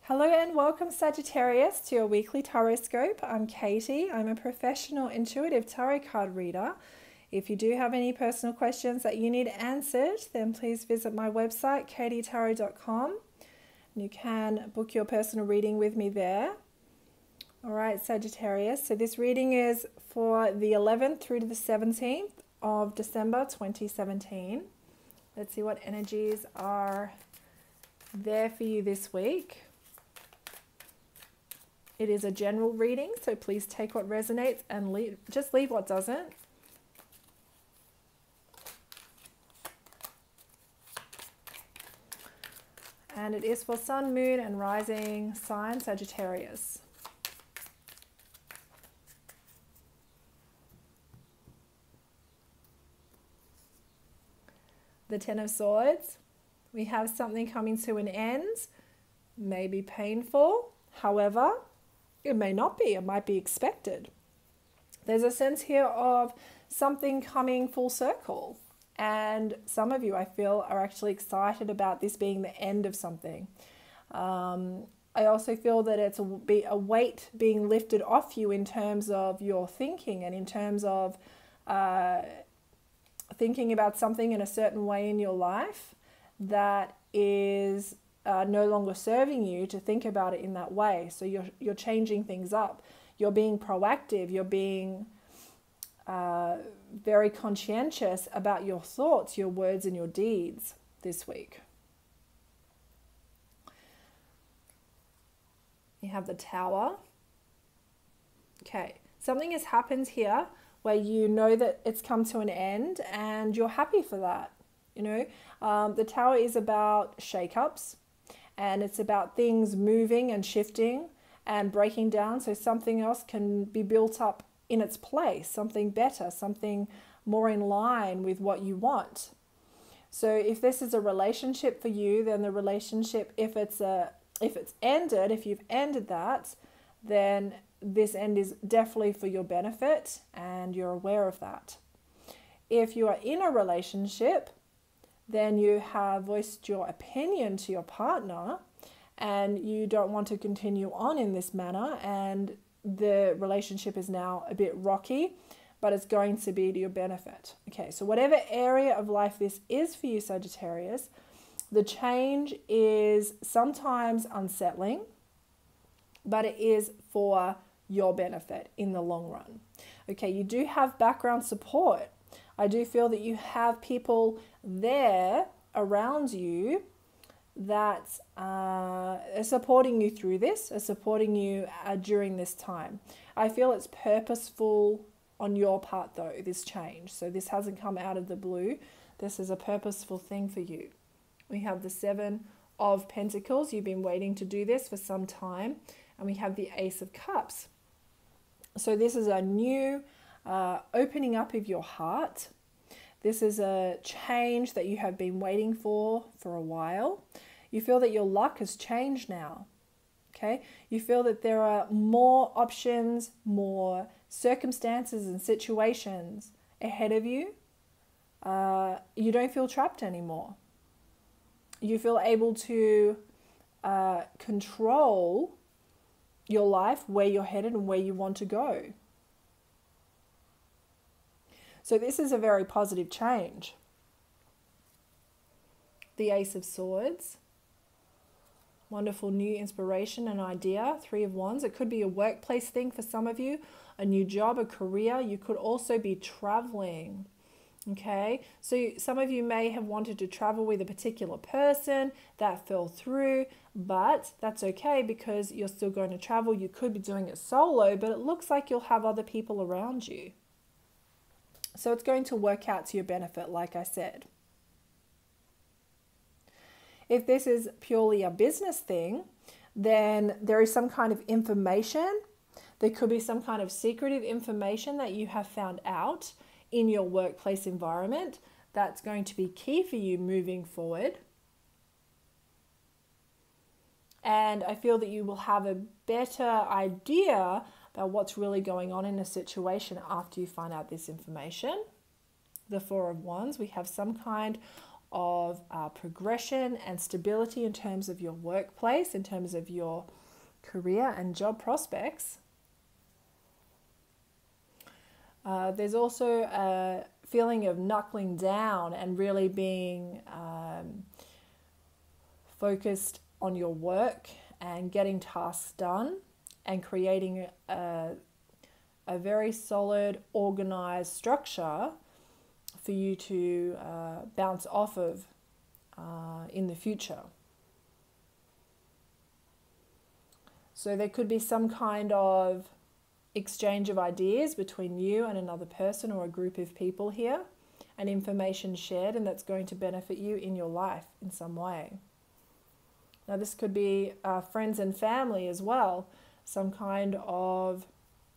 Hello and welcome Sagittarius to your weekly tarot scope. I'm Katie. I'm a professional intuitive tarot card reader. If you do have any personal questions that you need answered, then please visit my website katytarot.com. You can book your personal reading with me there. All right, Sagittarius. So this reading is for the 11th through to the 17th of December 2017. Let's see what energies are there for you this week. It is a general reading, so please take what resonates and just leave what doesn't. And it is for Sun, Moon, and Rising sign Sagittarius. The Ten of Swords. We have something coming to an end, may be painful, however, it may not be, it might be expected. There's a sense here of something coming full circle. And some of you, I feel, are actually excited about this being the end of something. I also feel that it's a weight being lifted off you in terms of your thinking and in terms of thinking about something in a certain way in your life that is no longer serving you to think about it in that way. So you're changing things up. You're being proactive. You're being very conscientious about your thoughts, your words, and your deeds this week. You have the Tower. Okay, something has happened here where you know that it's come to an end and you're happy for that. You know, the Tower is about shake-ups. And it's about things moving and shifting and breaking down so something else can be built up in its place, something better, something more in line with what you want. So if this is a relationship for you, then the relationship, if you've ended that, then this end is definitely for your benefit and you're aware of that. If you are in a relationship, then you have voiced your opinion to your partner and you don't want to continue on in this manner and the relationship is now a bit rocky, but it's going to be to your benefit. Okay, so whatever area of life this is for you, Sagittarius, the change is sometimes unsettling, but it is for your benefit in the long run. Okay, you do have background support. I do feel that you have people there around you that are supporting you through this, are supporting you during this time. I feel it's purposeful on your part though, this change. So this hasn't come out of the blue. This is a purposeful thing for you. We have the Seven of Pentacles. You've been waiting to do this for some time. And we have the Ace of Cups. So this is a new opening up of your heart. This is a change that you have been waiting for a while. You feel that your luck has changed now. Okay? You feel that there are more options, more circumstances and situations ahead of you. You don't feel trapped anymore. You feel able to control your life, where you're headed and where you want to go. So this is a very positive change. The Ace of Swords. Wonderful new inspiration and idea. Three of Wands. It could be a workplace thing for some of you. A new job, a career. You could also be traveling. Okay. So some of you may have wanted to travel with a particular person. That fell through. But that's okay because you're still going to travel. You could be doing it solo. But it looks like you'll have other people around you. So it's going to work out to your benefit, like I said. If this is purely a business thing, then there is some kind of information. There could be some kind of secretive information that you have found out in your workplace environment that's going to be key for you moving forward. And I feel that you will have a better idea about what's really going on in a situation after you find out this information. The Four of Wands, we have some kind of progression and stability in terms of your workplace, in terms of your career and job prospects. There's also a feeling of knuckling down and really being focused on your work and getting tasks done and creating a very solid, organized structure for you to bounce off of in the future. So there could be some kind of exchange of ideas between you and another person or a group of people here, and information shared, and that's going to benefit you in your life in some way. Now this could be friends and family as well, some kind of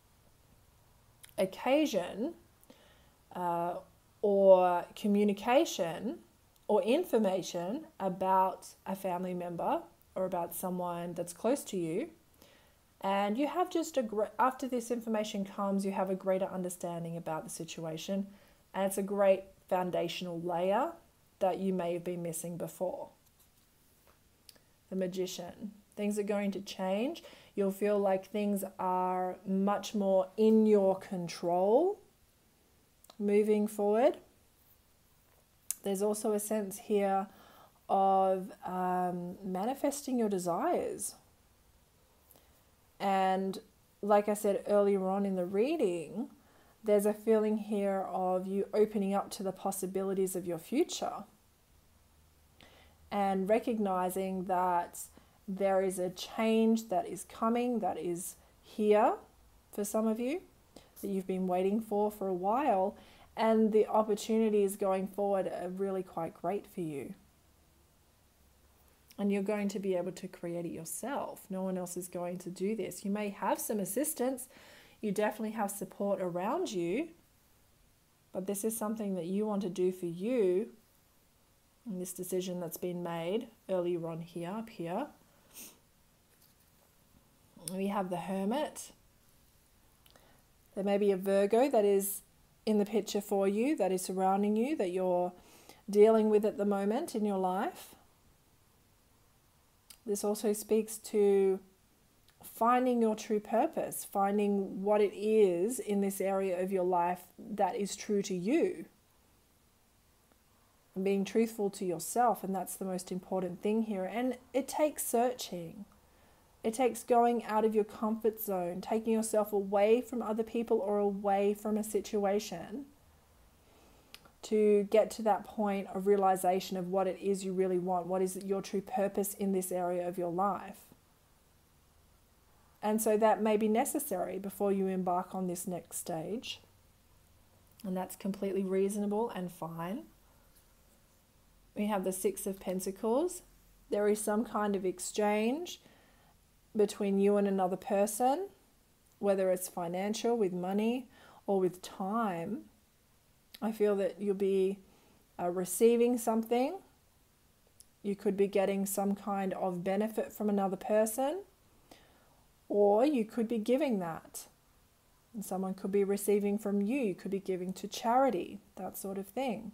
occasion or communication or information about a family member or about someone that's close to you. And you have just after this information comes, you have a greater understanding about the situation, and it's a great foundational layer that you may have been missing before. The Magician. Things are going to change. You'll feel like things are much more in your control moving forward. There's also a sense here of manifesting your desires. And like I said earlier on in the reading, there's a feeling here of you opening up to the possibilities of your future and recognizing that there is a change that is coming, that is here for some of you, that you've been waiting for a while, and the opportunities going forward are really quite great for you. And you're going to be able to create it yourself. No one else is going to do this. You may have some assistance. You definitely have support around you. But this is something that you want to do for you. And this decision that's been made earlier on here, up here. We have the Hermit. There may be a Virgo that is in the picture for you, that is surrounding you, that you're dealing with at the moment in your life. This also speaks to finding your true purpose, finding what it is in this area of your life that is true to you. And being truthful to yourself, and that's the most important thing here. And it takes searching. It takes going out of your comfort zone, taking yourself away from other people or away from a situation to get to that point of realization of what it is you really want, what is your true purpose in this area of your life. And so that may be necessary before you embark on this next stage. And that's completely reasonable and fine. We have the Six of Pentacles. There is some kind of exchange between you and another person, whether it's financial, with money, or with time. I feel that you'll be receiving something. You could be getting some kind of benefit from another person, or you could be giving that. And someone could be receiving from you. You could be giving to charity, that sort of thing.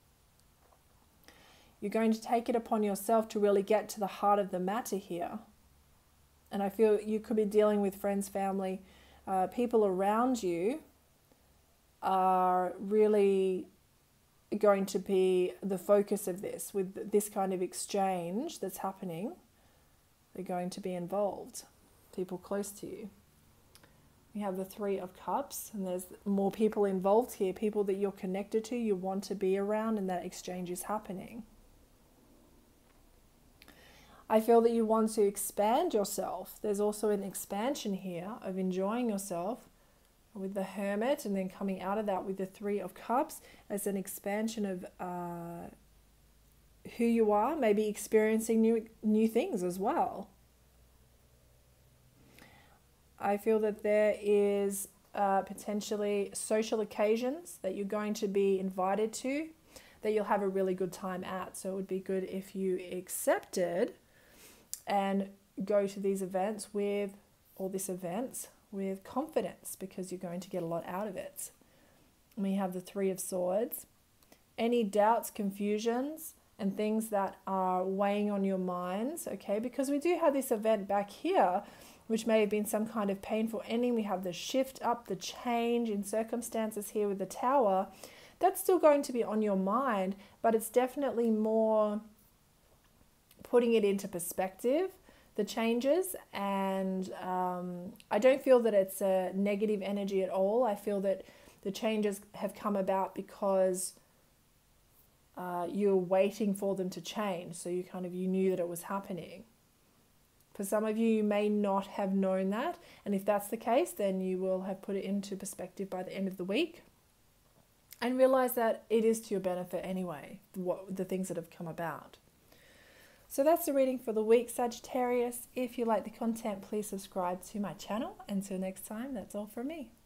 You're going to take it upon yourself to really get to the heart of the matter here. And I feel you could be dealing with friends, family, people around you are really going to be the focus of this. With this kind of exchange that's happening, they're going to be involved, people close to you. We have the Three of Cups, and there's more people involved here, people that you're connected to, you want to be around, and that exchange is happening. I feel that you want to expand yourself. There's also an expansion here of enjoying yourself with the Hermit, and then coming out of that with the Three of Cups as an expansion of who you are, maybe experiencing new things as well. I feel that there is potentially social occasions that you're going to be invited to that you'll have a really good time at. So it would be good if you accepted and go to these events with, or this events with confidence, because you're going to get a lot out of it. And we have the Three of Swords. Any doubts, confusions, and things that are weighing on your minds, okay? Because we do have this event back here, which may have been some kind of painful ending. We have the shift up, the change in circumstances here with the Tower. That's still going to be on your mind, but it's definitely more putting it into perspective, the changes. And I don't feel that it's a negative energy at all. I feel that the changes have come about because you're waiting for them to change. So you knew that it was happening. For some of you, you may not have known that. And if that's the case, then you will have put it into perspective by the end of the week and realize that it is to your benefit anyway, the things that have come about. So that's the reading for the week, Sagittarius. If you like the content, please subscribe to my channel. Until next time, that's all from me.